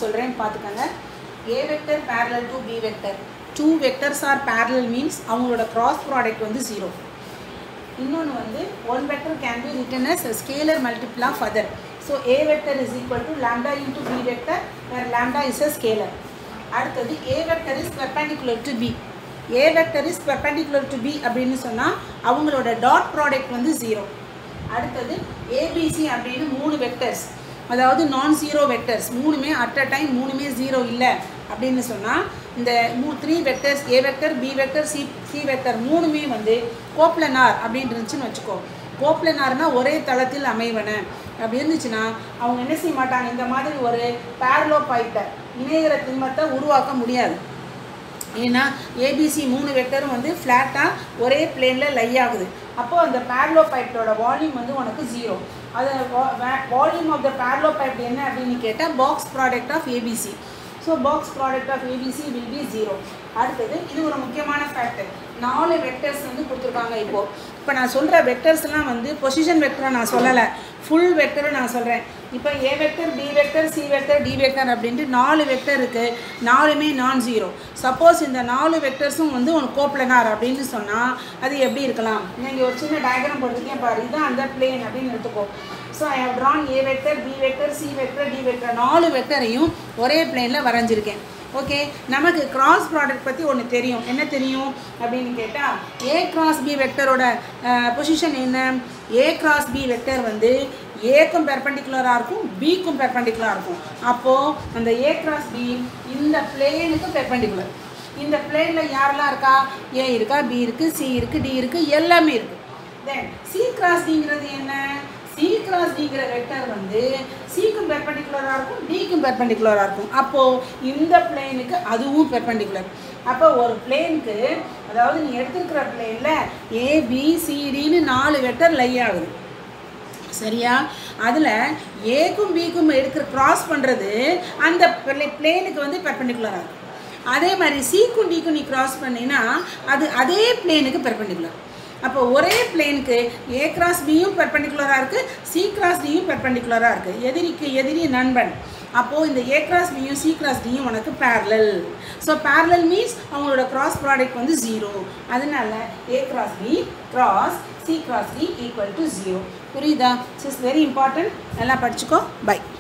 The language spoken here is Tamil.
சொல்கிறேன் பார்த்துக்கோங்க. A vector parallel to B vector. Two vectors are parallel means அவங்களோட cross product வந்து 0. இன்னொன்று வந்து one vector can be written as a scalar multiple of other. So A vector is equal to lambda into B vector where lambda is a scalar. அடுத்தது A vector is perpendicular to B. A vector is perpendicular to B அப்படின்னு சொன்னால் அவங்களோட டாட் ப்ராடக்ட் வந்து 0. அடுத்தது ABC அப்படின்னு 3 வெக்டர்ஸ், அதாவது நான் ஜீரோ வெக்டர்ஸ், மூணுமே அட் அ டைம் மூணுமே 0 இல்லை அப்படின்னு சொன்னால் இந்த 3 vectors A vector B vector C vector மூணுமே வந்து கோப்லனார் அப்படின்னு இருந்துச்சுன்னு வச்சுக்கோ. கோப்லனார்னால் ஒரே தளத்தில் அமைவன அப்படி இருந்துச்சுன்னா அவங்க என்ன செய்ய மாட்டாங்க, இந்த மாதிரி ஒரு பேரலோபாய்ட்டை இணைகிற திண்மத்தை உருவாக்க முடியாது. ஏன்னா ஏபிசி 3 வெக்டரும் வந்து ஃப்ளாட்டாக ஒரே பிளேனில் லை ஆகுது. அப்போது அந்த பேரலோபைட்டோட வால்யூம் வந்து உனக்கு 0. அது வால்யூம் ஆஃப் த பேரலோபைட் என்ன அப்படின்னு கேட்டால் box product of ABC. So box product of ABC will be 0. அடுத்தது இது ஒரு முக்கியமான ஃபேக்டர், 4 வெக்டர்ஸ் வந்து கொடுத்துருக்காங்க. இப்போ நான் சொல்கிற வெக்டர்ஸ்லாம் வந்து பொசிஷன் வெக்டரை நான் சொல்லலை, ஃபுல் வெக்டரை நான் சொல்கிறேன். இப்போ A vector B vector C vector D vector அப்படின்ட்டு 4 வெக்டர் இருக்குது, 4மே நான் ஜீரோ. சப்போஸ் இந்த 4 வெக்டர்ஸும் வந்து உனக்கு கோப்லனார் அப்படின்னு சொன்னால் அது எப்படி இருக்கலாம்? நீங்கள் ஒரு சின்ன டயக்ராம் போட்டிருக்கேன் பாரு, இதுதான் அந்த பிளேன் அப்படின்னு எடுத்துக்கோ. So I have drawn A vector B vector C vector D vector 4 வெக்டரையும் ஒரே பிளேனில் வரைஞ்சிருக்கேன். ஓகே, நமக்கு கிராஸ் ப்ராடக்ட் பற்றி ஒன்று தெரியும். என்ன தெரியும் அப்படின்னு கேட்டால் A கிராஸ் B வெக்டரோட பொசிஷன் என்ன? A கிராஸ் B வெக்டர் வந்து ஏக்கும் பெர்பெண்டிகுலராக இருக்கும், பிக்கும் பெர்பெண்டிகுலராக இருக்கும். அப்போது அந்த A கிராஸ் B இந்த பிளேனுக்கு பெர்பெண்டிகுலர். இந்த பிளேனில் யாரெல்லாம் இருக்கா? A இருக்கா, B இருக்குது, C இருக்குது, D இருக்குது, எல்லாமே இருக்குது. தென் C கிராஸ் Dங்கிறது என்ன? C கிராஸ் Dங்கிற வெக்டர் வந்து சிக்கும் பெர்பெண்டிகுலராக இருக்கும், டிக்கும் பெர்பெண்டிகுலராக இருக்கும். அப்போது இந்த பிளேனுக்கு அதுவும் பெர்பெண்டிகுலர். அப்போ ஒரு பிளேனுக்கு, அதாவது நீ எடுத்துருக்கிற பிளேனில் ABCDன்னு 4 வெக்டர் லை ஆகுது, சரியா? அதில் ஏக்கும் பிக்கும் எடுக்கிற க்ராஸ் பண்ணுறது அந்த பிளேனுக்கு வந்து பெர்பெண்டிகுலராக இருக்கும். அதே மாதிரி சிக்கும் டிக்கும் நீ க்ராஸ் பண்ணினா அது அதே பிளேனுக்கு பெர்பெண்டிகுலர். அப்போ ஒரே பிளேனுக்கு A கிராஸ் பியும் பெர்பெண்டிகுலராக இருக்குது, C கிராஸ் டியும் பெர்பெண்டிகுலராக இருக்குது. எதிரிக்கு எதிரி நண்பன். அப்போது இந்த A கிராஸ் பியும் C கிராஸ் டியும் உனக்கு பேரலல். ஸோ பேரலல் மீன்ஸ் அவங்களோட கிராஸ் ப்ராடக்ட் வந்து 0. அதனால A cross B cross C cross D equal to 0. புரியுதா? It's very important. நல்லா படிச்சுக்கோ. பை.